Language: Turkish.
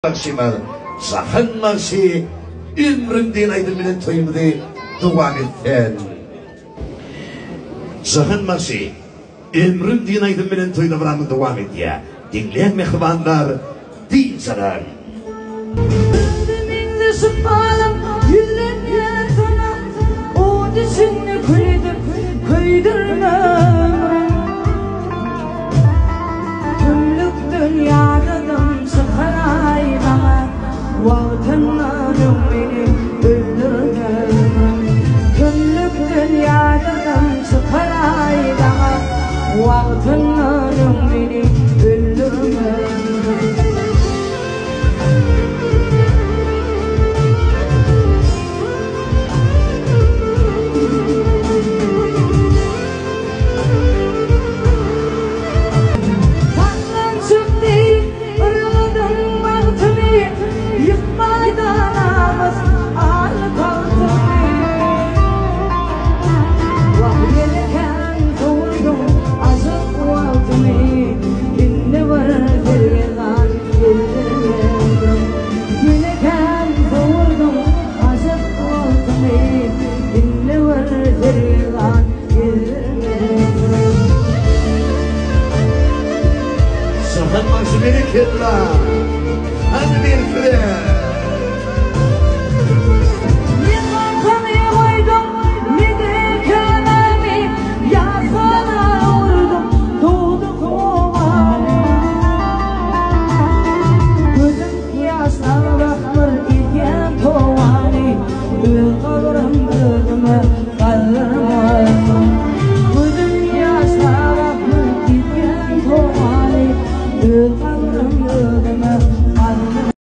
Maksimal sahan masih imrendin aydın bilen toyumda devam etten. Sahan masih imrendin aydın bilen toyda buranın devam ediyor. Dinleyen mehvanlar din saran. Öldümünde sıkmalım yüzlerine sana o dişini köydürmem. Tümlük dünyadadım sıkaray bana Vatanlarım beni öldürmem. Tümlük dünyadadım sıkaray bana Vatanlarım